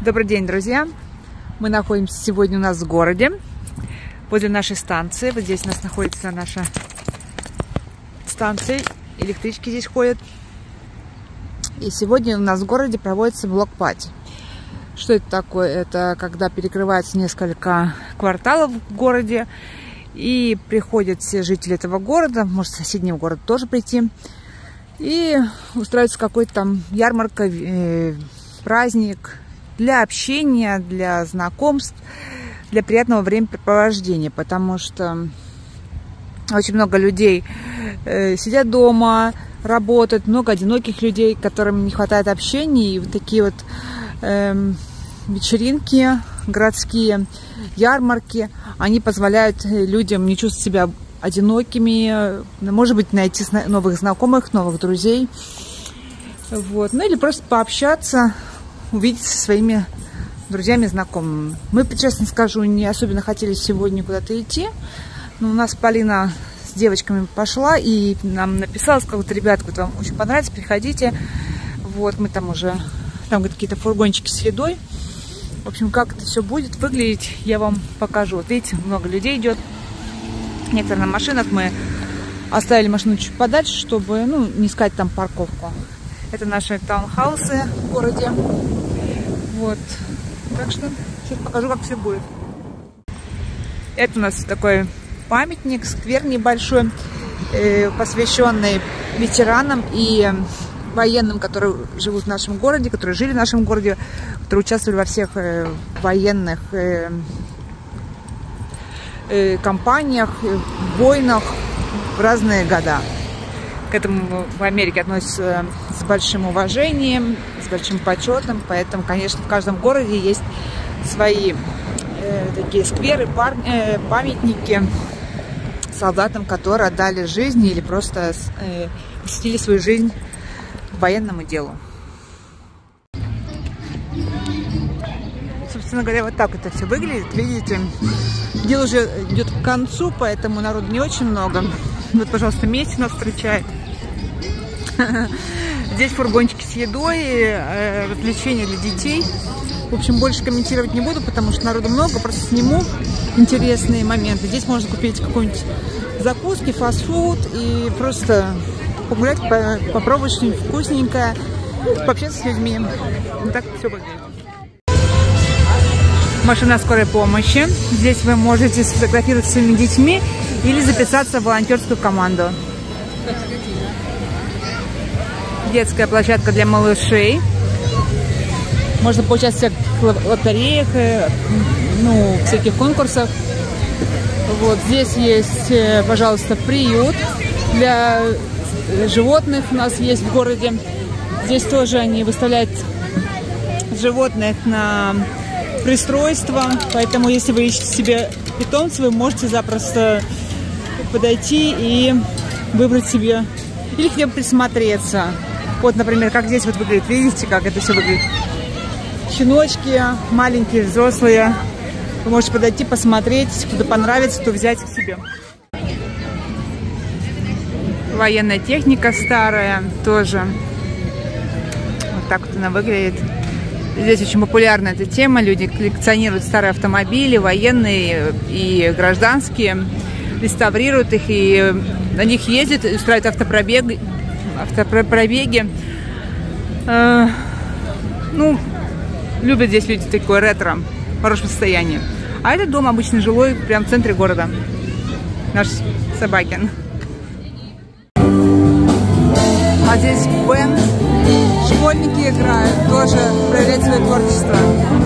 Добрый день, друзья! Мы находимся сегодня у нас в городе, возле нашей станции. Вот здесь у нас находится наша станция, электрички здесь ходят. И сегодня у нас в городе проводится блок-пати. Что это такое? Это когда перекрывается несколько кварталов в городе, и приходят все жители этого города, может, соседнего города тоже прийти, и устраивается какой-то там ярмарка, праздник для общения, для знакомств, для приятного времяпрепровождения, потому что очень много людей сидят дома, работают, много одиноких людей, которым не хватает общения, и вот такие вот вечеринки городские, ярмарки, они позволяют людям не чувствовать себя одинокими, может быть, найти новых знакомых, новых друзей, вот. Ну или просто пообщаться, увидеться со своими друзьями, знакомыми. Мы, честно скажу, не особенно хотели сегодня куда-то идти, но у нас Полина с девочками пошла и нам написала, сказала: ребята, вам очень понравится, приходите. Вот, мы там уже, там какие-то фургончики с едой. В общем, как это все будет выглядеть, я вам покажу. Вот видите, много людей идет. Некоторые на машинах. Мы оставили машину чуть подальше, чтобы не искать там парковку. Это наши таунхаусы в городе. Вот. Так что сейчас покажу, как все будет. Это у нас такой памятник, сквер небольшой, посвященный ветеранам и военным, которые живут в нашем городе, которые жили в нашем городе, которые участвовали во всех военных кампаниях, войнах в разные года. К этому в Америке относятся с большим уважением, с большим почетом, поэтому, конечно, в каждом городе есть свои такие скверы, памятники солдатам, которые отдали жизнь или просто посвятили свою жизнь военному делу. Собственно говоря, вот так это все выглядит. Видите, дело уже идет к концу, поэтому народу не очень много. Вот, пожалуйста, месть нас встречает. Здесь фургончики с едой, развлечения для детей. В общем, больше комментировать не буду, потому что народу много. Просто сниму интересные моменты. Здесь можно купить какую-нибудь закуски, фастфуд и просто погулять, попробовать что-нибудь вкусненькое, пообщаться с людьми. Вот так все выглядит. Машина скорой помощи. Здесь вы можете сфотографировать с своими детьми или записаться в волонтерскую команду. Детская площадка для малышей. Можно поучаствовать в лотереях, всяких конкурсах. Вот здесь есть, пожалуйста, приют для животных у нас есть в городе. Здесь тоже они выставляют животных на пристройство, поэтому если вы ищете себе питомца, вы можете запросто подойти и выбрать себе или к ним присмотреться. Вот, например, как здесь вот выглядит, видите, как это все выглядит. Щеночки, маленькие, взрослые. Вы можете подойти, посмотреть, кто-то понравится, то взять к себе. Военная техника старая тоже. Вот так вот она выглядит. Здесь очень популярна эта тема. Люди коллекционируют старые автомобили, военные и гражданские, реставрируют их и на них ездят, устраивают автопробеги. Любят здесь люди такое ретро, в хорошем состоянии. А этот дом обычный жилой, прям в центре города. Наш Собакин. А здесь бенд, школьники играют, тоже проявлять свое творчество.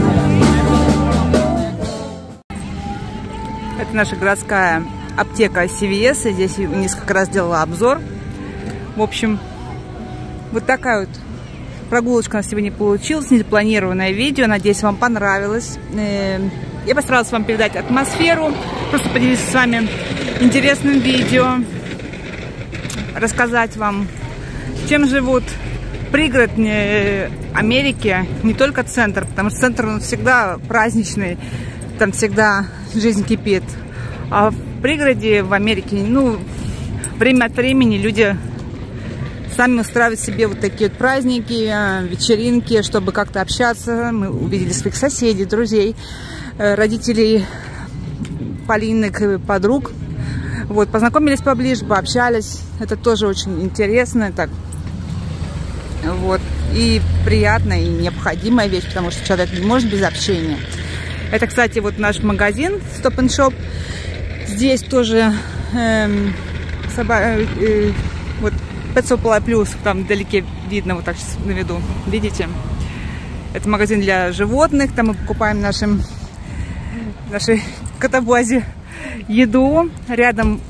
Это наша городская аптека CVS, здесь несколько раз делала обзор. В общем, вот такая вот прогулочка у нас сегодня получилась, незапланированное видео, надеюсь, вам понравилось. Я постаралась вам передать атмосферу, просто поделиться с вами интересным видео, рассказать вам, чем живут пригород Америки, не только центр, потому что центр он всегда праздничный, там всегда жизнь кипит. А в пригороде в Америке, время от времени люди сами устраивают себе вот такие вот праздники, вечеринки, чтобы как-то общаться. Мы увидели своих соседей, друзей, родителей Полиных, подруг. Вот, познакомились поближе, пообщались. Это тоже очень интересно. Так. Вот. И приятная, и необходимая вещь, потому что человек не может без общения. Это, кстати, вот наш магазин Stop and Shop. Здесь тоже вот Pet Supply Plus, там вдалеке видно, вот так сейчас наведу. Видите? Это магазин для животных. Там мы покупаем нашей котобазе еду. Рядом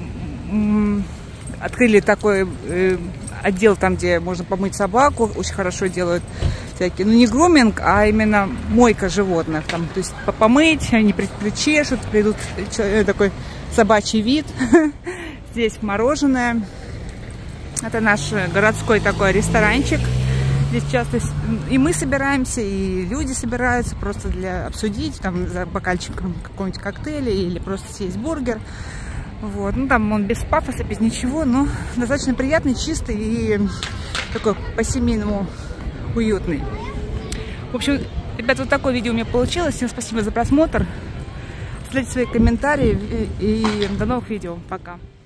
открыли такой отдел, там, где можно помыть собаку. Очень хорошо делают всякие, ну не груминг, а именно мойка животных. Там, то есть помыть, они причешут, придут такой собачий вид. Здесь мороженое. Это наш городской такой ресторанчик. Здесь часто и мы собираемся, и люди собираются просто для обсудить, там, за бокальчиком какого-нибудь коктейля или просто съесть бургер. Вот. Ну, там он без пафоса, без ничего, но достаточно приятный, чистый и такой по-семейному уютный. В общем, ребята, вот такое видео у меня получилось. Всем спасибо за просмотр. Оставляйте свои комментарии и до новых видео. Пока.